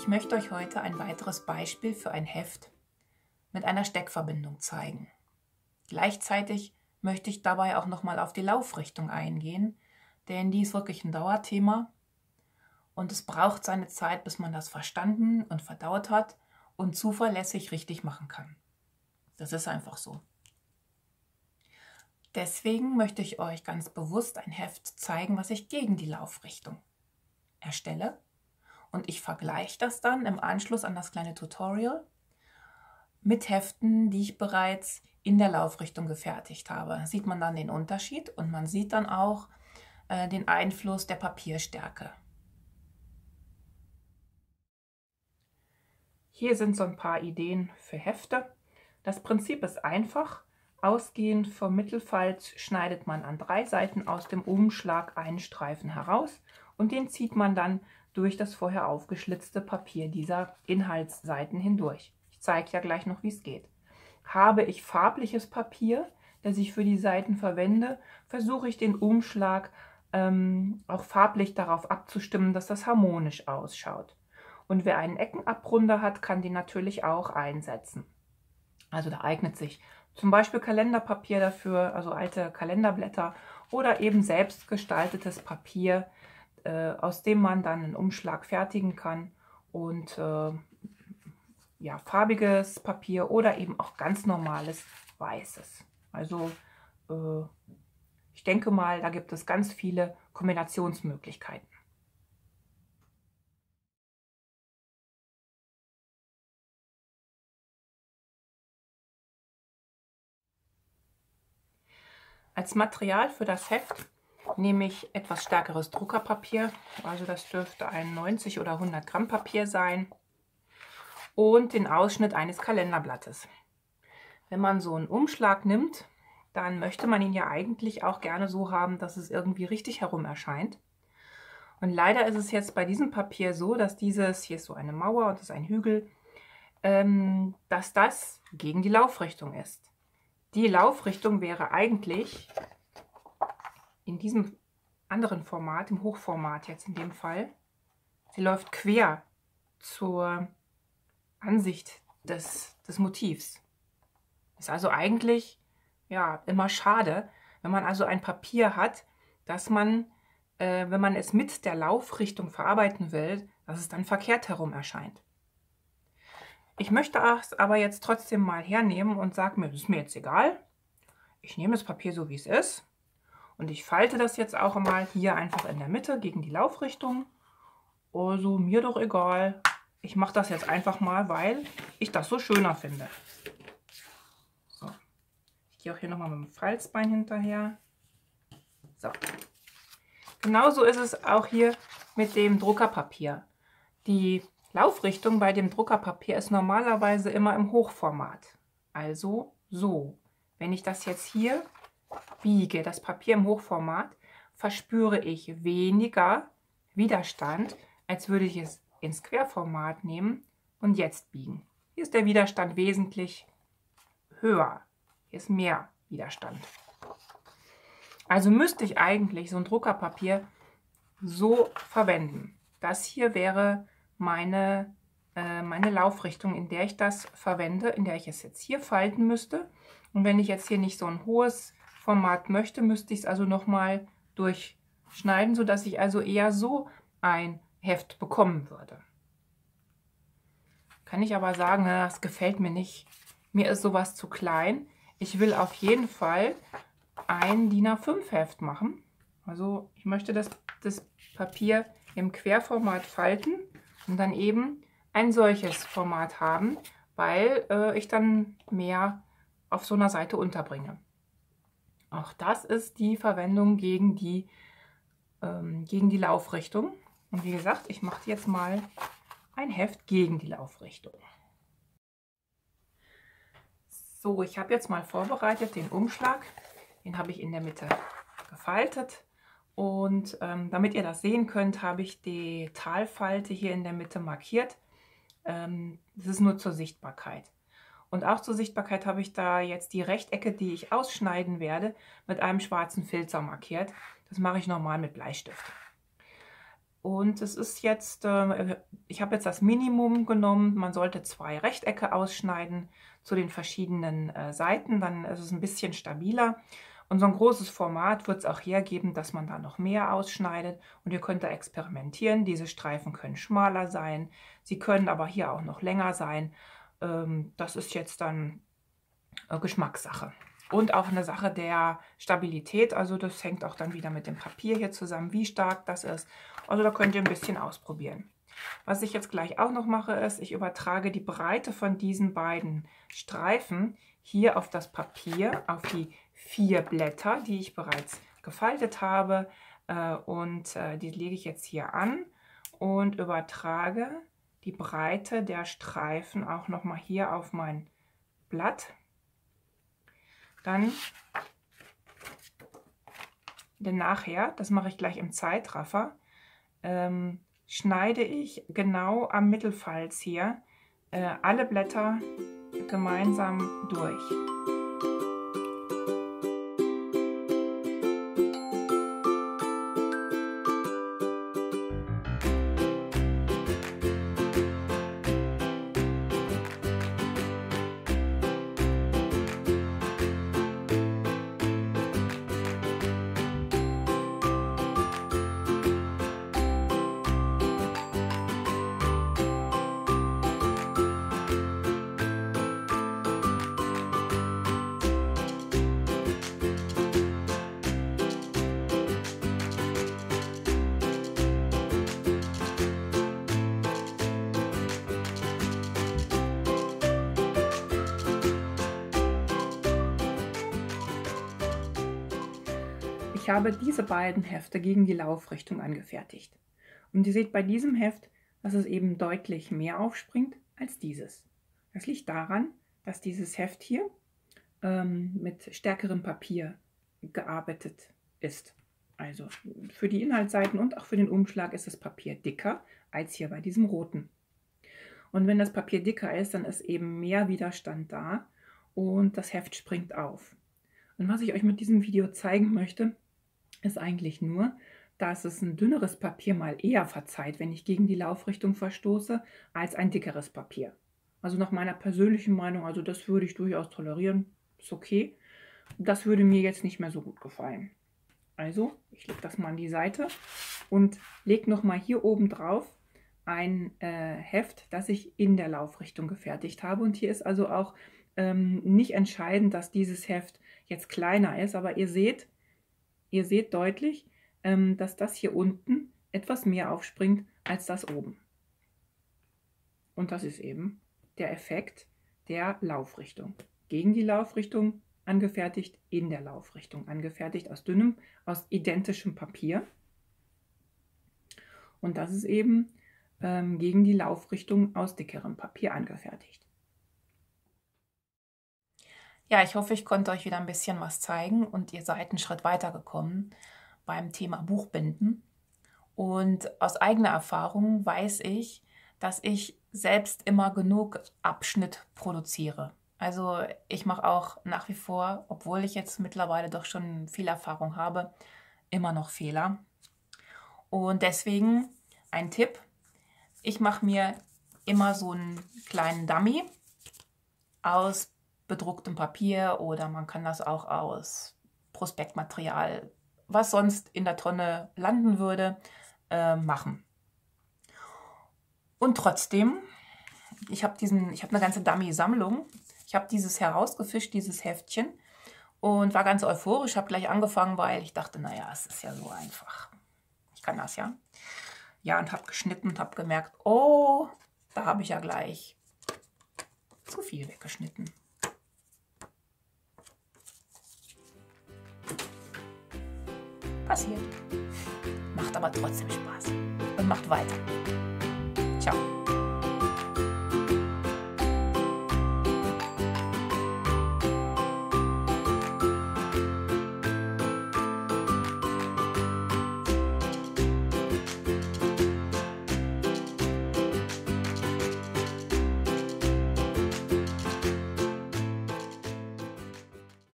Ich möchte euch heute ein weiteres Beispiel für ein Heft mit einer Steckverbindung zeigen. Gleichzeitig möchte ich dabei auch nochmal auf die Laufrichtung eingehen, denn die ist wirklich ein Dauerthema und es braucht seine Zeit, bis man das verstanden und verdaut hat und zuverlässig richtig machen kann. Das ist einfach so. Deswegen möchte ich euch ganz bewusst ein Heft zeigen, was ich gegen die Laufrichtung erstelle. Und ich vergleiche das dann im Anschluss an das kleine Tutorial mit Heften, die ich bereits in der Laufrichtung gefertigt habe. Da sieht man dann den Unterschied und man sieht dann auch den Einfluss der Papierstärke. Hier sind so ein paar Ideen für Hefte. Das Prinzip ist einfach. Ausgehend vom Mittelfalz schneidet man an 3 Seiten aus dem Umschlag einen Streifen heraus und den zieht man dann durch das vorher aufgeschlitzte Papier dieser Inhaltsseiten hindurch. Ich zeige ja gleich noch, wie es geht. Habe ich farbliches Papier, das ich für die Seiten verwende, versuche ich den Umschlag auch farblich darauf abzustimmen, dass das harmonisch ausschaut. Und wer einen Eckenabrunder hat, kann den natürlich auch einsetzen. Also da eignet sich zum Beispiel Kalenderpapier dafür, also alte Kalenderblätter oder eben selbst gestaltetes Papier, aus dem man dann einen Umschlag fertigen kann und ja, farbiges Papier oder eben auch ganz normales weißes. Also ich denke mal, da gibt es ganz viele Kombinationsmöglichkeiten. Als Material für das Heft nehme ich etwas stärkeres Druckerpapier, also das dürfte ein 90 oder 100 Gramm Papier sein, und den Ausschnitt eines Kalenderblattes. Wenn man so einen Umschlag nimmt, dann möchte man ihn ja eigentlich auch gerne so haben, dass es irgendwie richtig herum erscheint. Und leider ist es jetzt bei diesem Papier so, dass dieses, hier ist so eine Mauer und das ist ein Hügel, dass das gegen die Laufrichtung ist. Die Laufrichtung wäre eigentlich in diesem anderen Format, im Hochformat jetzt in dem Fall, sie läuft quer zur Ansicht des Motivs. Ist also eigentlich ja immer schade, wenn man also ein Papier hat, dass man, wenn man es mit der Laufrichtung verarbeiten will, dass es dann verkehrt herum erscheint. Ich möchte es aber jetzt trotzdem mal hernehmen und sage mir, das ist mir jetzt egal. Ich nehme das Papier so, wie es ist. Und ich falte das jetzt auch mal hier einfach in der Mitte gegen die Laufrichtung. Also mir doch egal. Ich mache das jetzt einfach mal, weil ich das so schöner finde. So. Ich gehe auch hier nochmal mit dem Falzbein hinterher. So. Genauso ist es auch hier mit dem Druckerpapier. Die Laufrichtung bei dem Druckerpapier ist normalerweise immer im Hochformat. Also so. Wenn ich das jetzt hier biege, das Papier im Hochformat, verspüre ich weniger Widerstand, als würde ich es ins Querformat nehmen und jetzt biegen. Hier ist der Widerstand wesentlich höher. Hier ist mehr Widerstand. Also müsste ich eigentlich so ein Druckerpapier so verwenden. Das hier wäre meine Laufrichtung, in der ich das verwende, in der ich es jetzt hier falten müsste. Und wenn ich jetzt hier nicht so ein hohes Format möchte, müsste ich es also nochmal durchschneiden, sodass ich also eher so ein Heft bekommen würde. Kann ich aber sagen, na, das gefällt mir nicht. Mir ist sowas zu klein. Ich will auf jeden Fall ein DIN A5 Heft machen. Also ich möchte das Papier im Querformat falten und dann eben ein solches Format haben, weil ich dann mehr auf so einer Seite unterbringe. Auch das ist die Verwendung gegen die Laufrichtung. Und wie gesagt, ich mache jetzt mal ein Heft gegen die Laufrichtung. So, ich habe jetzt mal vorbereitet den Umschlag. Den habe ich in der Mitte gefaltet. Und damit ihr das sehen könnt, habe ich die Talfalte hier in der Mitte markiert. Das ist nur zur Sichtbarkeit. Und auch zur Sichtbarkeit habe ich da jetzt die Rechtecke, die ich ausschneiden werde, mit einem schwarzen Filzer markiert. Das mache ich normal mit Bleistift. Und es ist jetzt, ich habe jetzt das Minimum genommen. Man sollte 2 Rechtecke ausschneiden zu den verschiedenen Seiten, dann ist es ein bisschen stabiler. Und so ein großes Format wird es auch hergeben, dass man da noch mehr ausschneidet. Und ihr könnt da experimentieren. Diese Streifen können schmaler sein, sie können aber hier auch noch länger sein. Das ist jetzt dann Geschmackssache. Und auch eine Sache der Stabilität, also das hängt auch dann wieder mit dem Papier hier zusammen, wie stark das ist. Also da könnt ihr ein bisschen ausprobieren. Was ich jetzt gleich auch noch mache, ist, ich übertrage die Breite von diesen beiden Streifen hier auf das Papier, auf die 4 Blätter, die ich bereits gefaltet habe. Die lege ich jetzt hier an und übertrage die Breite der Streifen auch noch mal hier auf mein Blatt. Denn nachher, das mache ich gleich im Zeitraffer, schneide ich genau am Mittelfalz hier alle Blätter gemeinsam durch. Ich habe diese beiden Hefte gegen die Laufrichtung angefertigt. Und ihr seht bei diesem Heft, dass es eben deutlich mehr aufspringt als dieses. Das liegt daran, dass dieses Heft hier mit stärkerem Papier gearbeitet ist. Also für die Inhaltsseiten und auch für den Umschlag ist das Papier dicker als hier bei diesem roten. Und wenn das Papier dicker ist, dann ist eben mehr Widerstand da und das Heft springt auf. Und was ich euch mit diesem Video zeigen möchte, ist eigentlich nur, dass es ein dünneres Papier mal eher verzeiht, wenn ich gegen die Laufrichtung verstoße, als ein dickeres Papier. Also nach meiner persönlichen Meinung, also das würde ich durchaus tolerieren, ist okay. Das würde mir jetzt nicht mehr so gut gefallen. Also, ich lege das mal an die Seite und lege nochmal hier oben drauf ein Heft, das ich in der Laufrichtung gefertigt habe. Und hier ist also auch nicht entscheidend, dass dieses Heft jetzt kleiner ist, aber ihr seht deutlich, dass das hier unten etwas mehr aufspringt als das oben. Und das ist eben der Effekt der Laufrichtung. Gegen die Laufrichtung angefertigt, in der Laufrichtung angefertigt, aus identischem Papier. Und das ist eben gegen die Laufrichtung aus dickerem Papier angefertigt. Ja, ich hoffe, ich konnte euch wieder ein bisschen was zeigen und ihr seid einen Schritt weitergekommen beim Thema Buchbinden. Und aus eigener Erfahrung weiß ich, dass ich selbst immer genug Abschnitt produziere. Also ich mache auch nach wie vor, obwohl ich jetzt mittlerweile doch schon viel Erfahrung habe, immer noch Fehler. Und deswegen ein Tipp: Ich mache mir immer so einen kleinen Dummy aus bedrucktem Papier oder man kann das auch aus Prospektmaterial, was sonst in der Tonne landen würde, machen. Und trotzdem, ich habe eine ganze Dummy-Sammlung. Ich habe dieses herausgefischt, dieses Heftchen, und war ganz euphorisch, habe gleich angefangen, weil ich dachte, naja, es ist ja so einfach. Ich kann das ja. Ja, und habe geschnitten und habe gemerkt, oh, da habe ich ja gleich zu viel weggeschnitten. Passiert. Macht aber trotzdem Spaß und macht weiter. Ciao.